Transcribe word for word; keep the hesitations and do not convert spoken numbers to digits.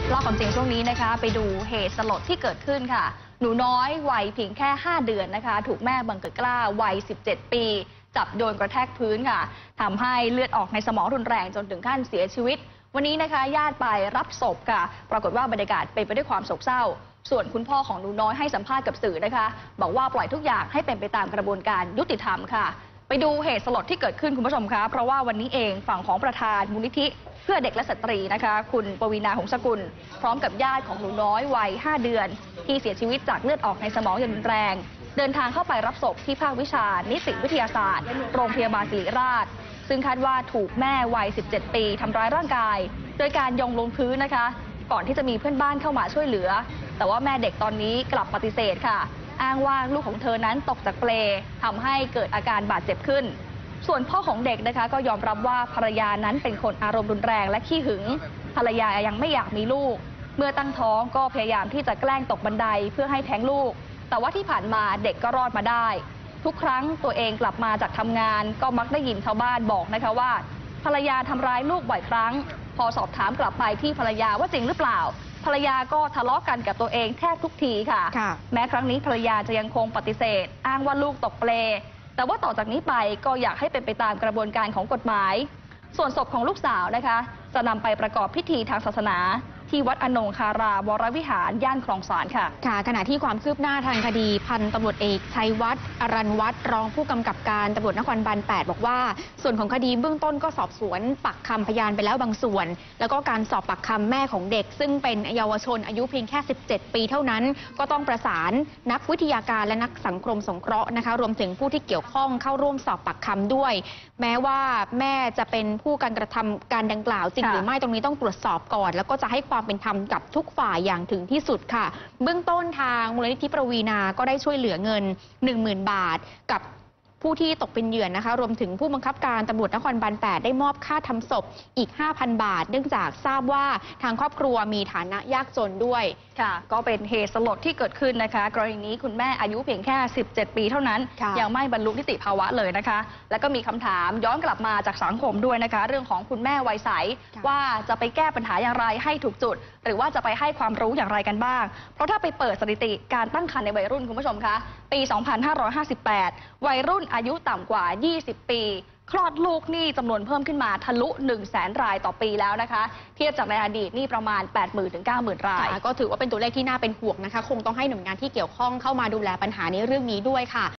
เล่าความจริงช่วงนี้นะคะไปดูเหตุสลดที่เกิดขึ้นค่ะหนูน้อยวัยเพียงแค่ห้าเดือนนะคะถูกแม่บังเกิดกล้าวัยสิบเจ็ดปีจับโยนกระแทกพื้นค่ะทำให้เลือดออกในสมองรุนแรงจนถึงขั้นเสียชีวิตวันนี้นะคะญาติไปรับศพค่ะปรากฏว่าบรรยากาศเป็นไปด้วยความโศกเศร้าส่วนคุณพ่อของหนูน้อยให้สัมภาษณ์กับสื่อนะคะบอกว่าปล่อยทุกอย่างให้เป็นไปตามกระบวนการยุติธรรมค่ะไปดูเหตุสลดที่เกิดขึ้นคุณผู้ชมคะเพราะว่าวันนี้เองฝั่งของประธานมูลนิธิเพื่อเด็กและสตรีนะคะคุณปวีณาหงสกุลพร้อมกับญาติของหนูน้อยวัยห้าเดือนที่เสียชีวิตจากเลือดออกในสมองอย่างรุนแรงเดินทางเข้าไปรับศพที่ภาควิชานิติวิทยาศาสตร์โรงพยาบาลศิริราชซึ่งคาดว่าถูกแม่วัยสิบเจ็ดปีทำร้ายร่างกายโดยการยองลงพื้นนะคะก่อนที่จะมีเพื่อนบ้านเข้ามาช่วยเหลือแต่ว่าแม่เด็กตอนนี้กลับปฏิเสธค่ะอ้างว่าลูกของเธอนั้นตกจากเปลทำให้เกิดอาการบาดเจ็บขึ้นส่วนพ่อของเด็กนะคะก็ยอมรับว่าภรรยานั้นเป็นคนอารมณ์รุนแรงและขี้หึงภรรยายังไม่อยากมีลูกเมื่อตั้งท้องก็พยายามที่จะแกล้งตกบันไดเพื่อให้แท้งลูกแต่ว่าที่ผ่านมาเด็กก็รอดมาได้ทุกครั้งตัวเองกลับมาจากทำงานก็มักได้ยินชาวบ้านบอกนะคะว่าภรรยาทำร้ายลูกบ่อยครั้งพอสอบถามกลับไปที่ภรรยาว่าจริงหรือเปล่าภรรยาก็ทะเลาะกันกับตัวเองแทบทุกทีค่ะแม้ครั้งนี้ภรรยาจะยังคงปฏิเสธอ้างว่าลูกตกเปลแต่ว่าต่อจากนี้ไปก็อยากให้เป็นไปตามกระบวนการของกฎหมายส่วนศพของลูกสาวนะคะจะนำไปประกอบพิธีทางศาสนาที่วัดอนงคาราวรวิหารย่านคลองสานค่ะค่ะขณะที่ความคืบหน้าทางคดีพันตำรวจเอกชัยวัฒน์อรัญวัฒน์รองผู้กำกับการตำรวจนครบาลแปดบอกว่าส่วนของคดีเบื้องต้นก็สอบสวนปักคำพยานไปแล้วบางส่วนแล้วก็การสอบปักคำแม่ของเด็กซึ่งเป็นเยาวชนอายุเพียงแค่สิบเจ็ดปีเท่านั้นก็ต้องประสานนักวิทยาการและนักสังคมสงเคราะห์นะคะรวมถึงผู้ที่เกี่ยวข้องเข้าร่วมสอบปักคำด้วยแม้ว่าแม่จะเป็นผู้การกระทำการดังกล่าวจริงหรือไม่ตรงนี้ต้องตรวจสอบก่อนแล้วก็จะให้ความเป็นธรรมกับทุกฝ่ายอย่างถึงที่สุดค่ะเบื้องต้นทางมูลนิธิปวีณาก็ได้ช่วยเหลือเงิน หนึ่งหมื่น บาทกับผู้ที่ตกเป็นเหยื่อนะคะรวมถึงผู้บังคับการตำรวจนครบาลแปดได้มอบค่าทำศพอีก ห้าพัน บาทเนื่องจากทราบว่าทางครอบครัวมีฐานะยากจนด้วยค่ะก็เป็นเหตุสลดที่เกิดขึ้นนะคะกรณีนี้คุณแม่อายุเพียงแค่สิบเจ็ดปีเท่านั้นยังไม่บรรลุนิติภาวะเลยนะคะแล้วก็มีคำถามย้อนกลับมาจากสังคมด้วยนะคะเรื่องของคุณแม่วัยใสว่าจะไปแก้ปัญหาอย่างไรให้ถูกจุดหรือว่าจะไปให้ความรู้อย่างไรกันบ้างเพราะถ้าไปเปิดสถิติการตั้งครรภ์ในวัยรุ่นคุณผู้ชมคะปีสองพันห้าร้อยห้าสิบแปดวัยรุ่นอายุต่ำกว่ายี่สิบปีคลอดลูกนี่จำนวนเพิ่มขึ้นมาทะลุ หนึ่งแสน รายต่อปีแล้วนะคะเทียบจากในอดีตนี่ประมาณ แปดหมื่น ถึง เก้าหมื่น รายก็ถือว่าเป็นตัวเลขที่น่าเป็นห่วงนะคะคงต้องให้หน่วยงานที่เกี่ยวข้องเข้ามาดูแลปัญหาในเรื่องนี้ด้วยค่ะ